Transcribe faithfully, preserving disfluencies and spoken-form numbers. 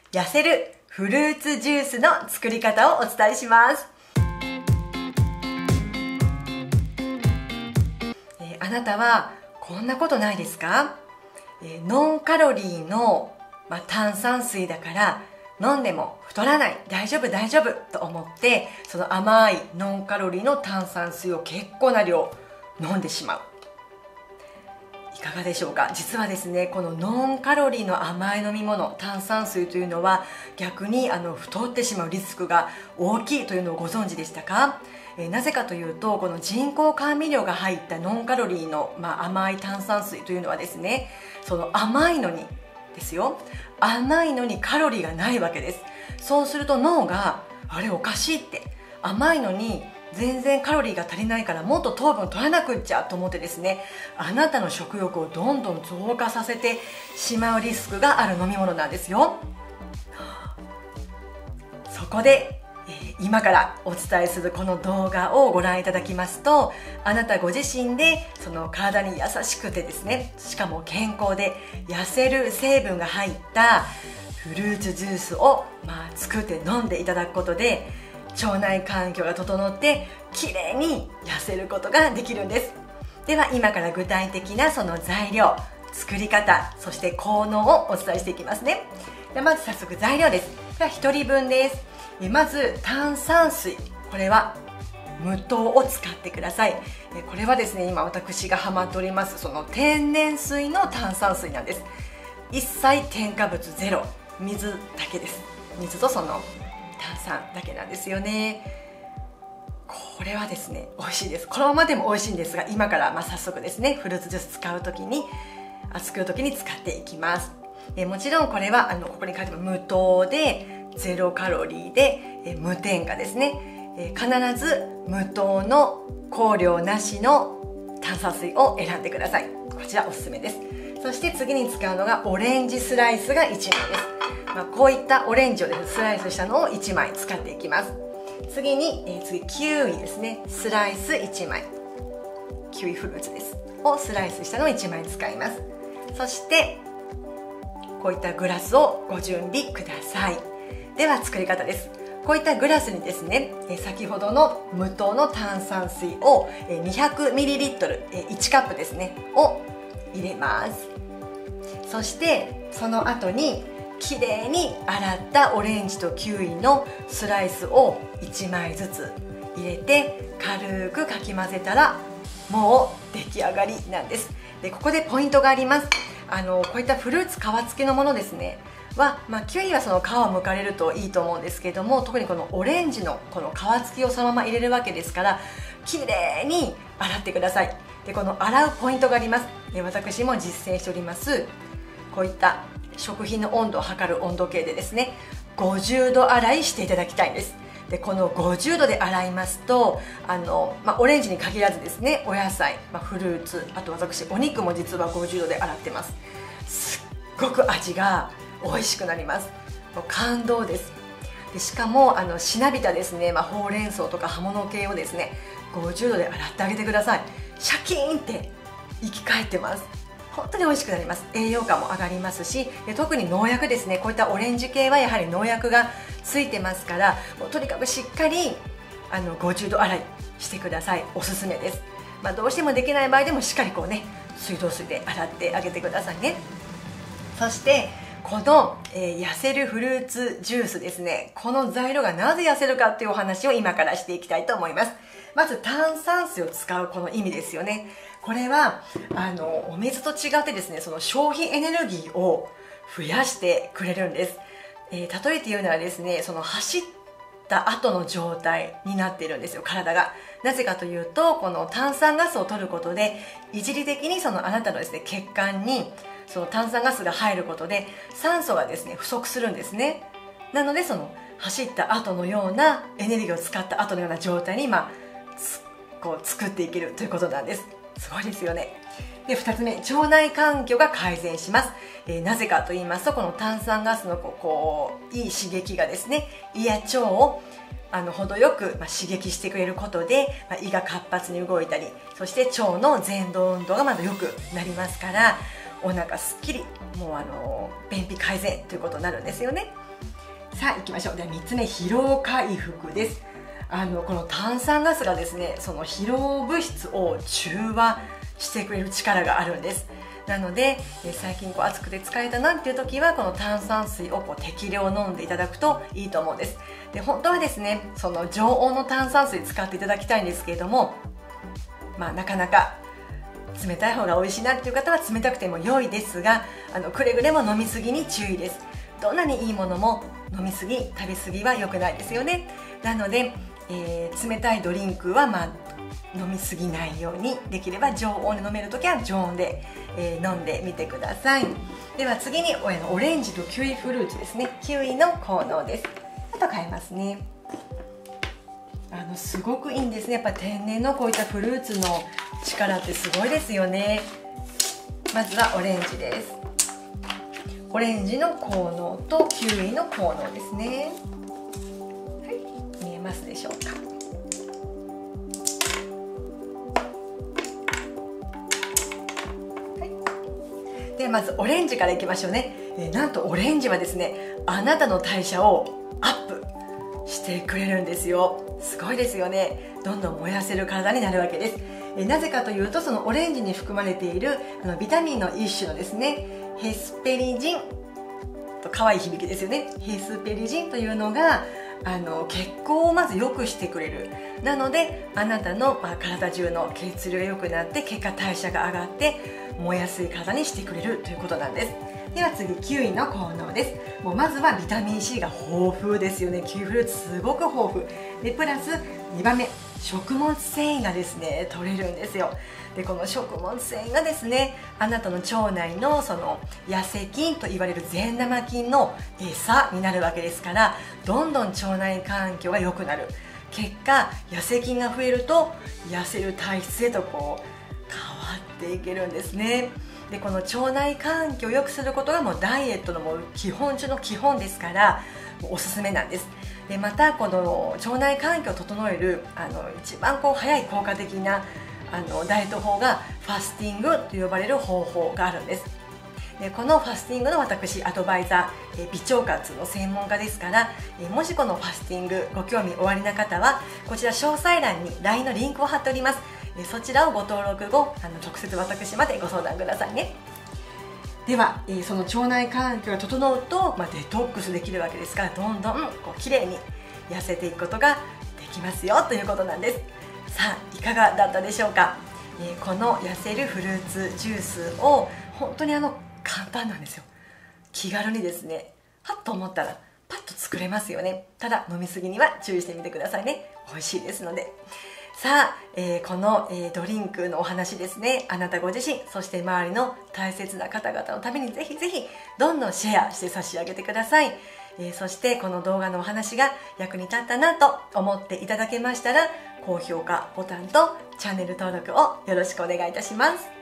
痩せるフルーツジュースの作り方をお伝えします。えー、あなたはこんなことないですか？えー、ノンカロリーの、まあ、炭酸水だから飲んでも太らない、大丈夫大丈夫と思って、その甘いノンカロリーの炭酸水を結構な量飲んでしまう。いかがでしょうか？実はですね、このノンカロリーの甘い飲み物、炭酸水というのは逆にあの太ってしまうリスクが大きいというのをご存知でしたか？えー、なぜかというと、この人工甘味料が入ったノンカロリーの、まあ、甘い炭酸水というのはですね、その甘いのにですよ、甘いのにカロリーがないわけです。そうすると脳があれおかしいって、甘いのに全然カロリーが足りないからもっと糖分取らなくっちゃと思ってですね、あなたの食欲をどんどん増加させてしまうリスクがある飲み物なんですよ。そこで、えー、今からお伝えするこの動画をご覧いただきますと、あなたご自身でその体に優しくてですね、しかも健康で痩せる成分が入ったフルーツジュースを、まあ、作って飲んでいただくことで腸内環境が整ってきれいに痩せることができるんです。では今から具体的なその材料、作り方、そして効能をお伝えしていきますね。ではまず早速材料です。これはひとりぶんです。まず炭酸水、これは無糖を使ってください。これはですね、今私がハマっておりますその天然水の炭酸水なんです。一切添加物ゼロ、水だけです。水とその炭酸だけなんですよね。これはですね美味しいです。このままでも美味しいんですが、今からまあ早速ですね、フルーツジュース使う時に作る時に使っていきます。えもちろんこれはあのここに書いてある無糖でゼロカロリーでえ無添加ですね。え必ず無糖の香料なしの炭酸水を選んでください。こちらおすすめです。そして次に使うのがオレンジスライスがいちまいです。まあ、こういったオレンジをですね、スライスしたのをいちまい使っていきます。次に、えー、次キウイですね、スライスいちまい、キウイフルーツですをスライスしたのをいちまい使います。そしてこういったグラスをご準備ください。では作り方です。こういったグラスにですね、えー、先ほどの無糖の炭酸水を、えー、にひゃくミリリットル、えー、いちカップですねを入れます。そしてその後にきれいに洗ったオレンジとキウイのスライスをいちまいずつ入れて軽くかき混ぜたらもう出来上がりなんです。でここでポイントがあります。あのこういったフルーツ皮付きのものですねは、まあ、キウイはその皮を剥かれるといいと思うんですけども、特にこのオレンジのこの皮付きをそのまま入れるわけですから、きれいに洗ってください。でこの洗うポイントがあります。で私も実践しておりますこういった食品の温度を測る温度計でですね、ごじゅうど洗いしていただきたいんです。でこのごじゅうどで洗いますとあの、まあ、オレンジに限らずですね、お野菜、まあ、フルーツ、あと私お肉も実はごじゅうどで洗ってます。すっごく味が美味しくなります。もう感動です。でしかもあのしなびたですね、まあ、ほうれん草とか葉物系をですねごじゅうどで洗ってあげてください。シャキーンって生き返ってます。本当に美味しくなります。栄養価も上がりますし、で特に農薬ですね、こういったオレンジ系はやはり農薬がついてますから、もうとにかくしっかりあのごじゅうど洗いしてください。おすすめです。まあ、どうしてもできない場合でもしっかりこうね、水道水で洗ってあげてくださいね。そしてこの、えー、痩せるフルーツジュースですね、この材料がなぜ痩せるかっていうお話を今からしていきたいと思います。まず炭酸水を使うこの意味ですよね。これはあのお水と違ってですね、その消費エネルギーを増やしてくれるんです。えー、例えて言うならですね、その走った後の状態になっているんですよ、体が。なぜかというと、この炭酸ガスを取ることで一時的にそのあなたのですね血管にその炭酸ガスが入ることで酸素がですね不足するんですね。なのでその走った後のようなエネルギーを使った後のような状態に、まあ、こう作っていけるということなんです。すごいですよね。でふたつめ、腸内環境が改善します。えー、なぜかと言いますと、この炭酸ガスのこうこういい刺激がですね、胃や腸をあの程よく、まあ、刺激してくれることで、まあ、胃が活発に動いたり、そして腸の蠕動運動がまだ良くなりますから、 お腹すっきり、もうあの便秘改善ということになるんですよね。さあ行きましょう。ではみっつめ、疲労回復です。あのこの炭酸ガスがですね、その疲労物質を中和してくれる力があるんです。なので最近こう暑くて疲れたなっていう時はこの炭酸水をこう適量飲んでいただくといいと思うんです。で本当はですね、その常温の炭酸水使っていただきたいんですけれども、まあなかなか冷たい方が美味しいなっていう方は冷たくても良いですが、あのくれぐれも飲みすぎに注意です。どんなにいいものも飲みすぎ食べ過ぎは良くないですよね。なので、えー、冷たいドリンクはまあ飲みすぎないように、できれば常温で飲めるときは常温で、えー、飲んでみてください。では次にオレンジとキウイフルーツですね。キウイの効能です。あと変えますね。あのすごくいいんですね。やっぱ天然のこういったフルーツの力ってすごいですよね。まずはオレンジです。オレンジの効能とキウイの効能ですね。はい、見えますでしょうか。ではまずオレンジからいきましょうね。えー、なんとオレンジはですね、あなたの代謝をアップしてくれるんですよ。すごいですよね。どんどん燃やせる体になるわけです。えー、なぜかというと、そのオレンジに含まれているあのビタミンの一種のですね、ヘスペリジンと可愛い響きですよね。ヘスペリジンというのがあの血行をまず良くしてくれる。なのであなたの、まあ、体中の血流が良くなって、結果代謝が上がって燃えやすい体にしてくれるということなんです。では次、キウイの効能です。もうまずはビタミン C が豊富ですよね。キウイフルーツすごく豊富で、プラスにばんめ、食物繊維がですね取れるんですよ。でこの食物繊維がですね、あなたの腸内のその痩せ菌と言われる善玉菌の餌になるわけですから、どんどん腸内環境が良くなる。結果痩せ菌が増えると痩せる体質へとこう変わっていけるんですね。でこの腸内環境を良くすることがもうダイエットのもう基本中の基本ですから、もうおすすめなんです。でまたこの腸内環境を整えるあの一番こう早い効果的なあのダイエット法がファスティングと呼ばれる方法があるんです。でこのファスティングの私アドバイザー、え微腸活の専門家ですから、えもしこのファスティングご興味おありな方は、こちら詳細欄に ライン のリンクを貼っております。えそちらをご登録後、あの直接私までご相談くださいね。では、えその腸内環境が整うと、まあ、デトックスできるわけですから、どんどんこう綺麗に痩せていくことができますよということなんです。さあいかがだったでしょうか。えこの痩せるフルーツジュースを本当にあの簡単なんですよ。気軽にですね、はっと思ったらパッと作れますよね。ただ飲みすぎには注意してみてくださいね。美味しいですので。さあ、えー、この、えー、ドリンクのお話ですね、あなたご自身、そして周りの大切な方々のためにぜひぜひどんどんシェアして差し上げてください。えー、そしてこの動画のお話が役に立ったなと思っていただけましたら、高評価ボタンとチャンネル登録をよろしくお願いいたします。